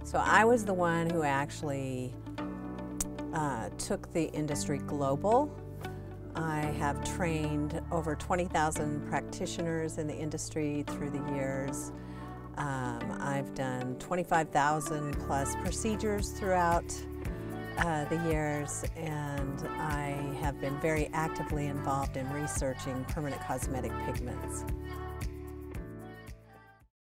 So I was the one who actually took the industry global. I have trained over 20,000 practitioners in the industry through the years. I've done 25,000 plus procedures throughout the years, and I have been very actively involved in researching permanent cosmetic pigments.